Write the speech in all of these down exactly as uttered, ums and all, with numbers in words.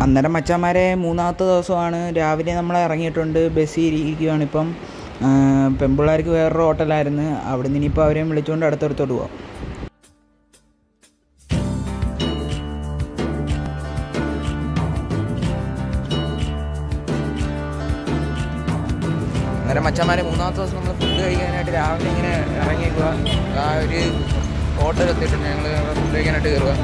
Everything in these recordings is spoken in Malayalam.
അന്നേരം മച്ചാന്മാരെ മൂന്നാമത്തെ ദിവസമാണ്. രാവിലെ നമ്മൾ ഇറങ്ങിയിട്ടുണ്ട്, ബസ്സിൽ ഇരിക്കുകയാണ് ഇപ്പം. പെൺപിള്ളേർക്ക് വേറൊരു ഹോട്ടലായിരുന്നു, അവിടെ നിന്ന് ഇനിയിപ്പോൾ അവരെയും വിളിച്ചുകൊണ്ട് അടുത്തടുത്തോട്ട് പോവാം. അന്നേരം മച്ചാന്മാരെ മൂന്നാമത്തെ ദിവസം നമ്മൾ ഫുഡ് കഴിക്കാനായിട്ട് രാവിലെ ഇങ്ങനെ ഇറങ്ങിയേക്കുക. ആ ഒരു ഹോട്ടൽ എത്തിയിട്ടുണ്ട്, ഞങ്ങൾ ഫുഡ് കഴിക്കാനായിട്ട് കയറുക.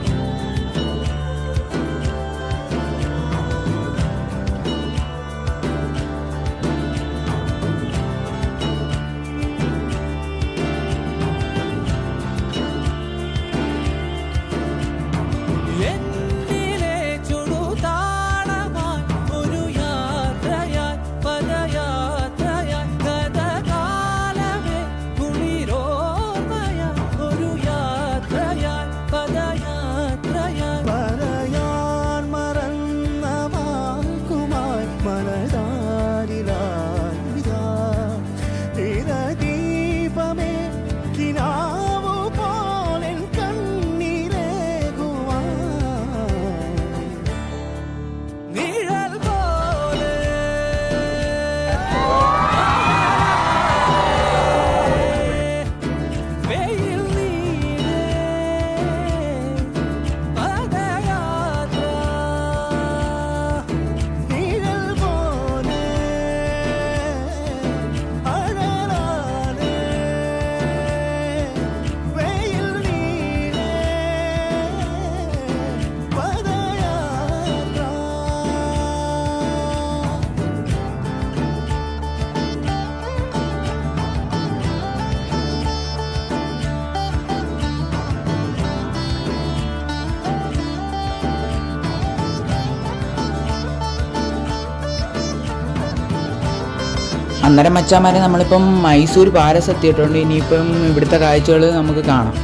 അന്നേരം മച്ചാന്മാരെ നമ്മളിപ്പം മൈസൂർ പാലസ് എത്തിയിട്ടുണ്ട്. ഇനിയിപ്പം ഇവിടുത്തെ കാഴ്ചകൾ നമുക്ക് കാണാം.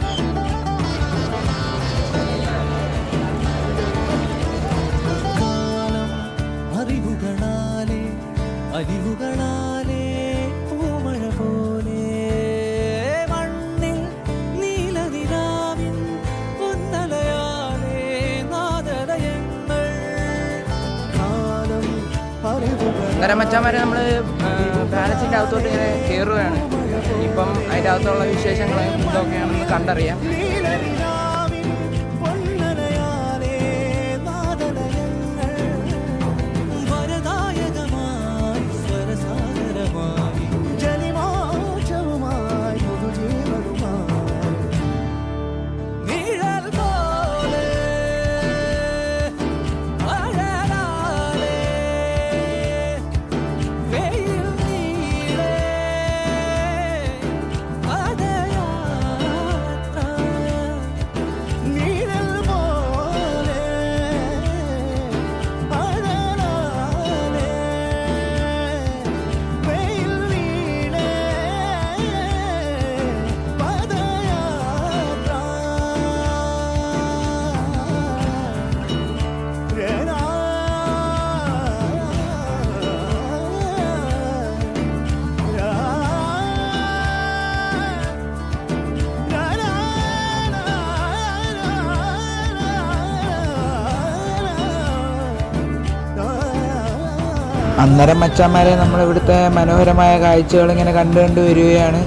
അന്നേരം മച്ചാന്മാരെ നമ്മൾ പാലസിൻ്റെ അകത്തോട്ട് ഇങ്ങനെ കയറുകയാണ്. ഇപ്പം അതിൻ്റെ അകത്തുള്ള വിശേഷങ്ങൾ ഇതൊക്കെയാണെന്ന് കണ്ടറിയാം. അന്നേരം മച്ചാന്മാരെ നമ്മളിവിടുത്തെ മനോഹരമായ കാഴ്ചകൾ ഇങ്ങനെ കണ്ടു കണ്ടു വരികയാണ്.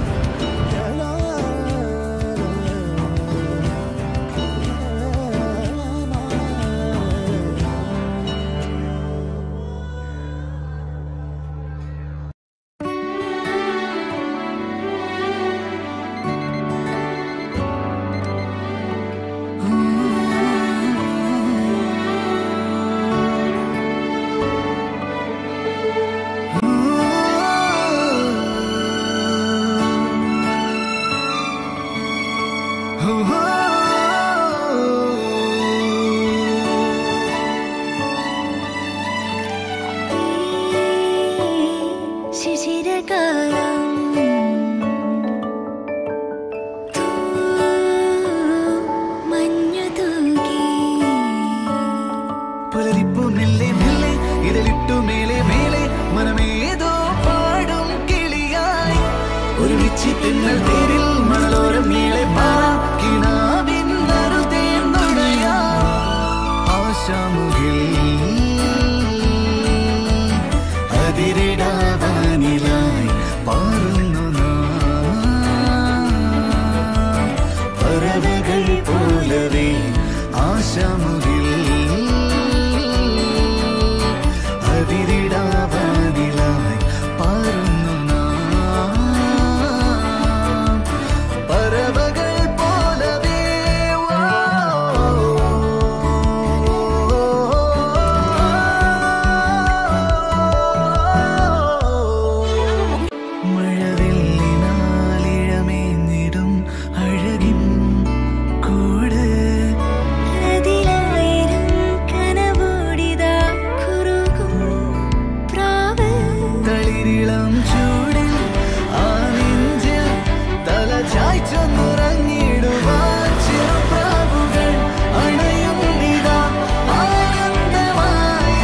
ആശാമുകിൽ ആശാമുകിൽ അതിരിടാവാനിലായി പാറുന്നു നാം പറവകൾ പോലവേ. മഴവില്ലിനാലിഴമേഞ്ഞിടും അഴകിൻ കൂട് തളിരിളം ചൂടിൽ ആ നെഞ്ചിൽ തല ചായ്ച്ചൊന്നുറങ്ങിടുവാൻ ചെറുപ്രാവുകൾ അണയും നിതാ ആനന്ദമായി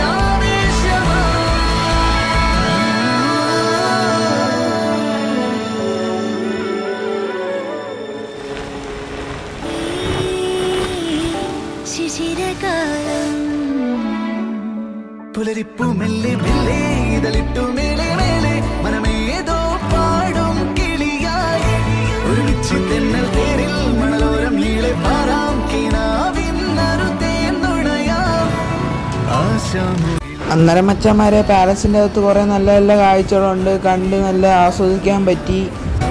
ശിശിരകാലം പുലരിപ്പു മെല്ലെ മെല്ലെ ഇതളിട്ടു മേലെ മേലെ മനമേതോ പാടും കിളിയായി ഒരുമിച്ച് തെന്നൽ തേരിൽ മണലോരം നീളെ പാറാം കിനാവിന്നറുതേന്നുണയാം ആശാമുകിൽ. അന്നേരം മച്ചന്മാരെ പാലസിൻ്റെ അകത്ത് കുറേ നല്ല നല്ല കാഴ്ചകളുണ്ട്, കണ്ട് നല്ല ആസ്വദിക്കാൻ പറ്റി.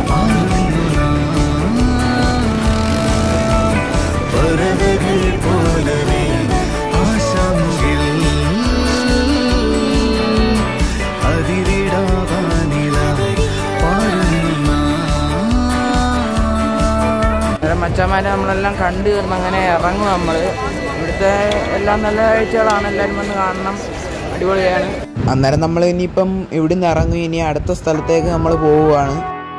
പറവകൾ പോലവേ ആശാമുകിൽ അതിരിടാവാനിലായി പാടുന്നു. അന്നേരം മച്ചന്മാരെ നമ്മളെല്ലാം കണ്ടു തീർന്ന് അങ്ങനെ ഇറങ്ങും. നമ്മൾ ഇവിടുത്തെ എല്ലാം നല്ല കാഴ്ചകളാണ്, എല്ലാവരും വന്ന് കാണണം, അടിപൊളിയാണ്. അന്നേരം നമ്മൾ ഇനിയിപ്പം ഇവിടുന്ന് ഇറങ്ങും, ഇനി അടുത്ത സ്ഥലത്തേക്ക് നമ്മൾ പോവുകയാണ്.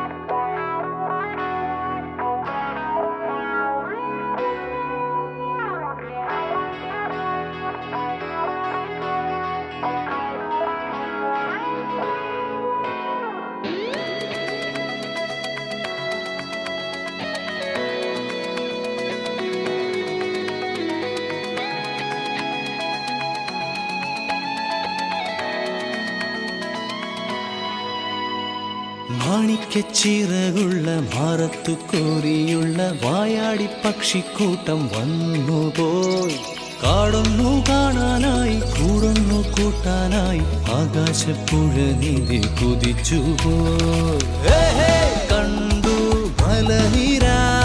മാണിക്കച്ചിറകുള്ള മാറത്തു കോരിയുള്ള വായാടി പക്ഷിക്കൂട്ടം വന്നുപോയി. കാടൊന്നു കാണാനായി കൂടൊന്നു കൂട്ടാനായി ആകാശപ്പുഴ നിധി കുതിച്ചുപോയി. കണ്ടു മലനിര,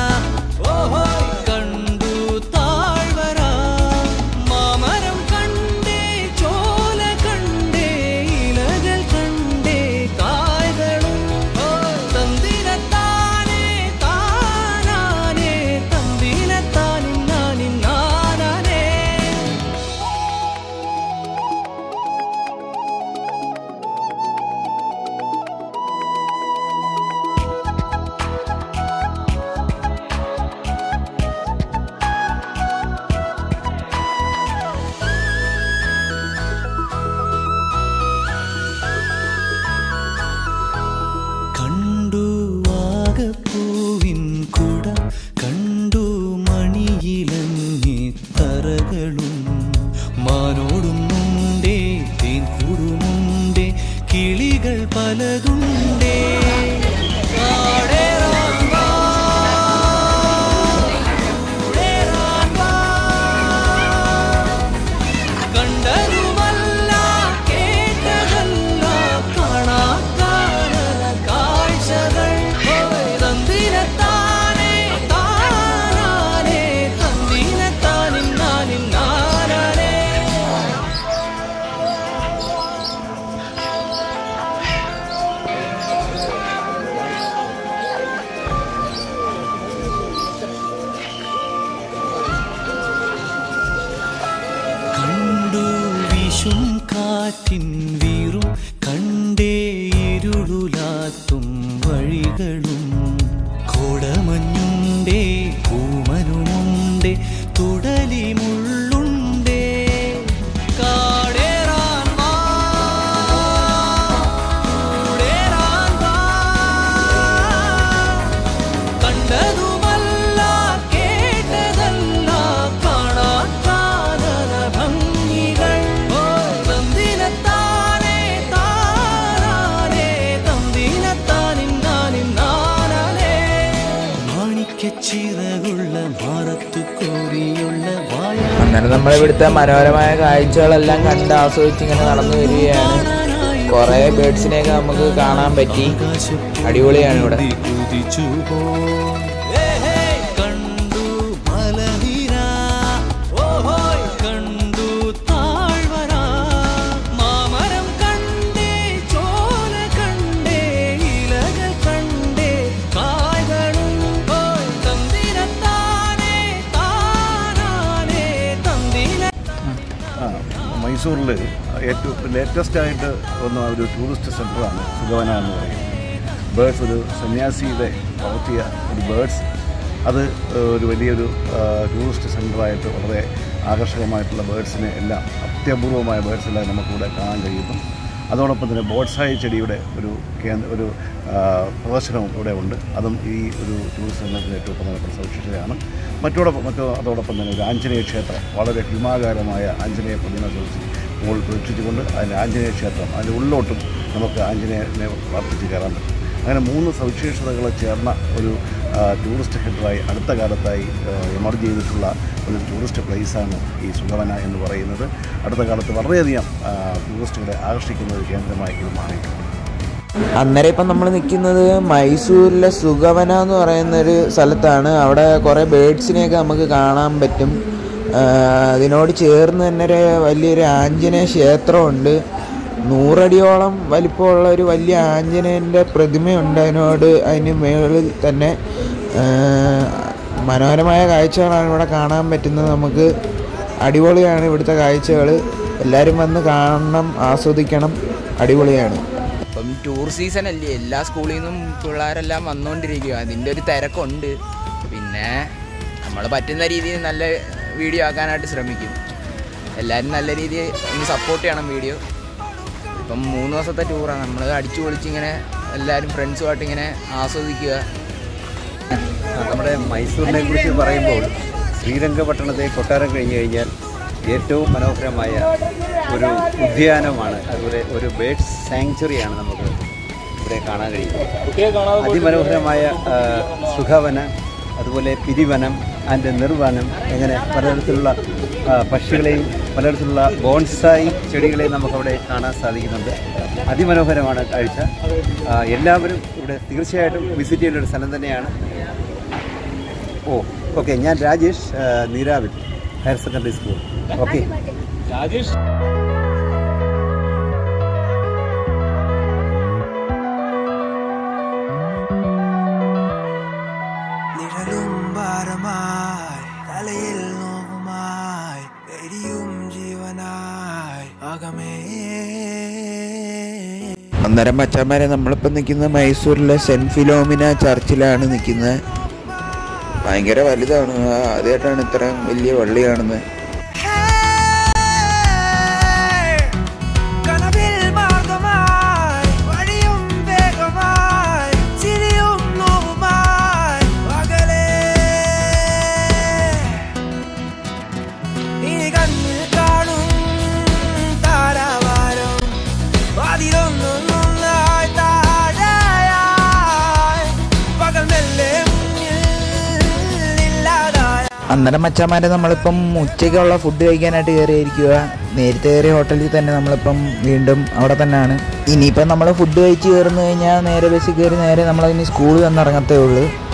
കണ്ടു താഴ്വര, മാമരം കണ്ടേ, ചോല കണ്ടേ, ഇലകൾ കണ്ടേ, കായ്കളും തന്തിരത്താനേ താനാനേ തന്തിരത്താനിൻ നാനിൻ നാനാനേ. കണ്ടു വാഗപ്പൂവിൻ കുട, കണ്ടു മണിയിലങ്ങി തറകളും, മാനോടുന്നുണ്ടേ തേൻ കൂടുമുണ്ടേ, കിളികൾ പലതുണ്ടേ. കാടേറാൻ വാ, കൂടേറാൻ വാ. കണ്ടതുമല്ല കേട്ടതല്ല കാണാക്കാന കാഴ്ചകൾ. തന്തിരത്താനേ താനാനേ തന്തിരത്താനിൻ നാനിൻ നാനാനേ. കണ്ടു വീശും കാറ്റിൻ വീറും, കണ്ടേ ഇരുളുലാത്തും വഴികളും, കോടമഞ്ഞുണ്ടേ പൂമനുമുണ്ടേ, തുടലി മുള്ളുണ്ടേ. കാടേറാൻ വാ, കൂടേറാൻ വാ. കണ്ടതുമല്ല കേട്ടതല്ല കാണാക്കാന ഭംഗികൾ. തന്തിരത്താനേ അന്നേരം നമ്മളിവിടുത്തെ മനോഹരമായ കാഴ്ചകളെല്ലാം കണ്ട് ആസ്വദിച്ച് ഇങ്ങനെ നടന്നു വരികയാണ്. കുറേ ബേഡ്സിനെയൊക്കെ നമുക്ക് കാണാൻ പറ്റി. അടിപൊളിയാണ് ഇവിടെ. മൈസൂരിൽ ഏറ്റവും ലേറ്റസ്റ്റ് ആയിട്ട് വന്ന ഒരു ടൂറിസ്റ്റ് സെൻ്ററാണ് സുഗവന എന്ന് പറയുന്നത്. ബേഡ്സ്, ഒരു സന്യാസിയുടെ വളർത്തിയ ഒരു ബേഡ്സ്, അത് ഒരു വലിയൊരു ടൂറിസ്റ്റ് സെൻ്ററായിട്ട് വളരെ ആകർഷകമായിട്ടുള്ള ബേഡ്സിനെ എല്ലാം, അത്യപൂർവമായ ബേഡ്സെല്ലാം നമുക്കിവിടെ കാണാൻ കഴിയുന്നു. അതോടൊപ്പം തന്നെ ബോൺസായി ചെടിയുടെ ഒരു കേന്ദ്ര ഒരു പ്രദർശനവും ഇവിടെ ഉണ്ട്. അതും ഈ ഒരു ടൂറിസ്റ്റ് സെൻ്ററിൻ്റെ ഏറ്റവും പ്രധാനപ്പെട്ട സവിശേഷതയാണ്. മറ്റോടൊപ്പം മറ്റോ അതോടൊപ്പം തന്നെ ഒരു ആഞ്ജനേയ ക്ഷേത്രം, വളരെ ഭീമാകാരമായ ആഞ്ജനേയ പ്രതിമ മുകളിൽ പ്രതിഷ്ഠിച്ചുകൊണ്ട് അതിൻ്റെ ആഞ്ജനേയ ക്ഷേത്രം, അതിൻ്റെ ഉള്ളിലോട്ടും നമുക്ക് ആഞ്ജനേയനെ പ്രാർത്ഥിച്ച് കയറാൻ പറ്റും. അങ്ങനെ മൂന്ന് സവിശേഷതകൾ ചേർന്ന ഒരു ടൂറിസ്റ്റ് ഹെഡറായി അടുത്ത കാലത്തായി എമർജ് ചെയ്തിട്ടുള്ള ഒരു ടൂറിസ്റ്റ് പ്ലേസാണ് ഈ സുഗവന എന്ന് പറയുന്നത്. അടുത്ത കാലത്ത് വളരെയധികം ടൂറിസ്റ്റുകളെ ആകർഷിക്കുന്ന ഒരു കേന്ദ്രമായി ഇത് മാറിയിട്ടുണ്ട്. അന്നേരം ഇപ്പം നമ്മൾ നിൽക്കുന്നത് മൈസൂരിലെ സുഗവന എന്ന് പറയുന്നൊരു സ്ഥലത്താണ്. അവിടെ കുറേ ബേഡ്സിനെയൊക്കെ നമുക്ക് കാണാൻ പറ്റും. അതിനോട് ചേർന്ന് തന്നെ ഒരു വലിയൊരു ആഞ്ജനേയ ക്ഷേത്രമുണ്ട്. നൂറടിയോളം വലിപ്പമുള്ള ഒരു വലിയ ആഞ്ജനേയൻ്റെ പ്രതിമയുണ്ട്. അതിനോട് അതിന് മുകളിൽ തന്നെ മനോഹരമായ കാഴ്ചകളാണ് ഇവിടെ കാണാൻ പറ്റുന്നത്. നമുക്ക് അടിപൊളിയാണ് ഇവിടുത്തെ കാഴ്ചകൾ. എല്ലാവരും വന്ന് കാണണം, ആസ്വദിക്കണം. അടിപൊളിയാണ്. ഇപ്പം ടൂർ സീസൺ അല്ലേ, എല്ലാ സ്കൂളിൽ നിന്നും പിള്ളേരെല്ലാം വന്നുകൊണ്ടിരിക്കുക. അതിൻ്റെ ഒരു തിരക്കുണ്ട്. പിന്നെ നമ്മൾ പറ്റുന്ന രീതിയിൽ നല്ല വീഡിയോ ആക്കാനായിട്ട് ശ്രമിക്കും. എല്ലാവരും നല്ല രീതിയിൽ ഒന്ന് സപ്പോർട്ട് ചെയ്യണം വീഡിയോ. ഇപ്പം മൂന്ന് ദിവസത്തെ ടൂറാണ്. നമ്മൾ അടിച്ചു പൊളിച്ചിങ്ങനെ എല്ലാവരും ഫ്രണ്ട്സുമായിട്ട് ഇങ്ങനെ ആസ്വദിക്കുക. നമ്മുടെ മൈസൂരിനെ കുറിച്ച് പറയുമ്പോൾ ശ്രീരംഗപട്ടണത്തെ കൊട്ടാരം കഴിഞ്ഞു കഴിഞ്ഞാൽ ഏറ്റവും മനോഹരമായ ഒരു ഉദ്യാനമാണ്, അതുപോലെ ഒരു ബേഡ്സ് സാങ്ച്വറിയാണ് നമുക്ക് ഇവിടെ കാണാൻ കഴിയുന്നത്. അതിമനോഹരമായ സുഖവന, അതുപോലെ പിരിവനം ആൻഡ് നിർവനം, അങ്ങനെ പലതരത്തിലുള്ള പക്ഷികളെയും പലതരത്തിലുള്ള ബോൺസായി ചെടികളെയും നമുക്കവിടെ കാണാൻ സാധിക്കുന്നുണ്ട്. അതിമനോഹരമാണ് കാഴ്ച. എല്ലാവരും ഇവിടെ തീർച്ചയായിട്ടും വിസിറ്റ് ചെയ്യേണ്ട ഒരു സ്ഥലം തന്നെയാണ്. ഓ ഓക്കെ, ഞാൻ രാജേഷ്, നീരാവിൽ higher secondary school. Okay Rajesh. അന്നേരം മച്ചാന്മാരെ നമ്മളിപ്പോൾ നിൽക്കുന്നത് മൈസൂരിലെ സെൻറ്റ് ഫിലോമിന ചർച്ചിലാണ് നിൽക്കുന്നത്. ഭയങ്കര വലുതാണ്. ആദ്യമായിട്ടാണ് ഇത്രയും വലിയ പള്ളി കാണുന്നത്. അന്നേരം മച്ചാന്മാരെ നമ്മളിപ്പം ഉച്ചയ്ക്കുള്ള ഫുഡ് കഴിക്കാനായിട്ട് കയറിയിരിക്കുക. നേരത്തെ കയറിയ ഹോട്ടലിൽ തന്നെ നമ്മളിപ്പം വീണ്ടും അവിടെ തന്നെയാണ്. ഇനിയിപ്പം നമ്മൾ ഫുഡ് കഴിച്ച് കയറുന്നു കഴിഞ്ഞാൽ നേരെ ബസ്സിൽ കയറി നേരെ നമ്മളതിന് സ്കൂളിൽ വന്നിറങ്ങത്തേ ഉള്ളൂ.